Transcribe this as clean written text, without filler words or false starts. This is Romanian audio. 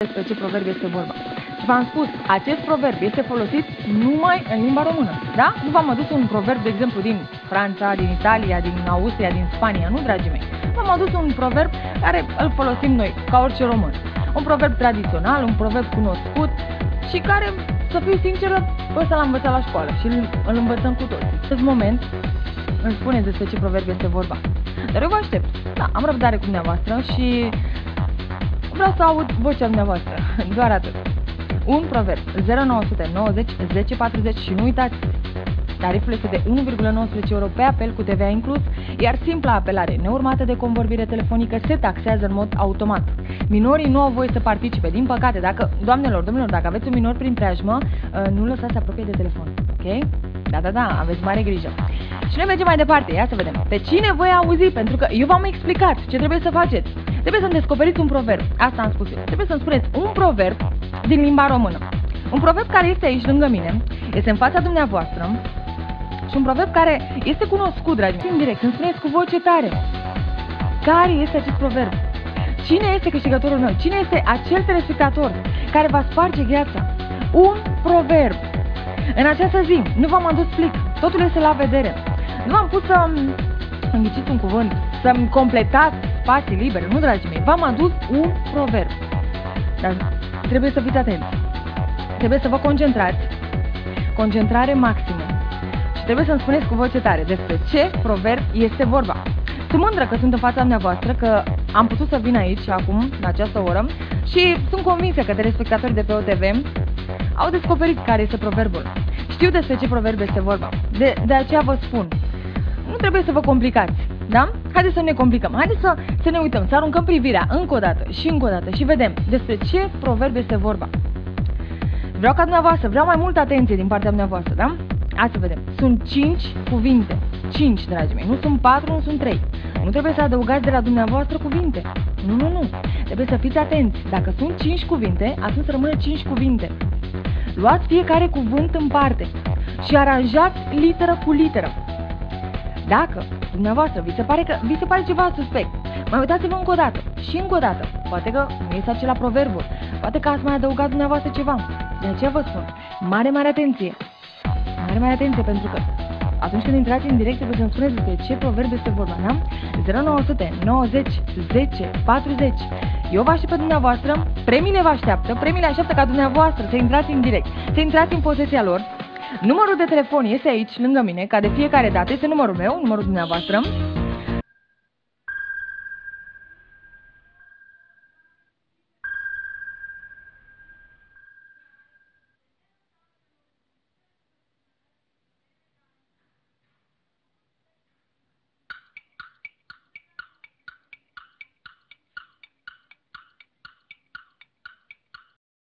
despre ce proverb este vorba. Și v-am spus, acest proverb este folosit numai în limba română, da? Nu v-am adus un proverb, de exemplu, din Franța, din Italia, din Austria, din Spania, nu, dragii mei? V-am adus un proverb care îl folosim noi, ca orice român. Un proverb tradițional, un proverb cunoscut și care, să fiu sinceră, ăsta l-am învățat la școală și îl învățăm cu toții. În acest moment îmi spuneți despre ce proverb este vorba. Dar eu vă aștept. Da, am răbdare cu dumneavoastră și vreau să aud vocea dumneavoastră. Doar atât. Un proverb 0990 1040 și nu uitați, tariful este de 1,19 euro pe apel cu TVA inclus, iar simpla apelare neurmată de convorbire telefonică se taxează în mod automat. Minorii nu au voie să participe, din păcate. Dacă, doamnelor, domnilor, dacă aveți un minor prin preajmă, nu lăsați apropie de telefon, ok? Da, aveți mare grijă. Și noi mergem mai departe, ia să vedem. Pe cine voi auzi? Pentru că eu v-am explicat ce trebuie să faceți. Trebuie să-mi descoperiți un proverb. Asta am spus eu. Trebuie să-mi spuneți un proverb din limba română. Un proverb care este aici lângă mine, este în fața dumneavoastră și un proverb care este cunoscut, dragi mei. În direct, să-mi spuneți cu voce tare. Care este acest proverb? Cine este câștigătorul meu? Cine este acel telespectator care va sparge gheața? Un proverb. În această zi, nu v-am adus plic, totul este la vedere. Nu v-am pus să înghiciți un cuvânt, să-mi completați spații libere, nu, dragii mei, v-am adus un proverb. Dar trebuie să fiți atenți, trebuie să vă concentrați, concentrare maximă și trebuie să-mi spuneți cu voce tare despre ce proverb este vorba. Sunt mândră că sunt în fața dumneavoastră, că am putut să vin aici acum, la această oră și sunt convinsă că telespectatorii de pe OTV au descoperit care este proverbul. Știu despre ce proverb este vorba. De aceea vă spun, nu trebuie să vă complicați, da? Haideți să ne complicăm, haideți să ne uităm, să aruncăm privirea încă o dată și vedem despre ce proverb este vorba. Vreau ca dumneavoastră, vreau mai multă atenție din partea dumneavoastră, da? Hai să vedem. Sunt 5 cuvinte. 5, dragii mei. Nu sunt 4, nu sunt 3. Nu trebuie să adăugați de la dumneavoastră cuvinte. Nu. Trebuie să fiți atenți. Dacă sunt 5 cuvinte, atunci rămâne 5 cuvinte. Luați fiecare cuvânt în parte și aranjați literă cu literă. Dacă dumneavoastră vi se pare ceva suspect, mai uitați-vă încă o dată și încă o dată. Poate că nu este acela proverbul, poate că ați mai adăugat dumneavoastră ceva. De aceea vă spun, mare atenție. Mare atenție, pentru că atunci când intrați în direct trebuie să-mi spuneți despre ce proverb este vorba, da? 0900 90 10 40. Eu vă aștept pe dumneavoastră, premiile vă așteaptă, premiile așteaptă ca dumneavoastră să intrați în direct, să intrați în posesia lor. Numărul de telefon este aici, lângă mine, ca de fiecare dată, este numărul meu, numărul dumneavoastră.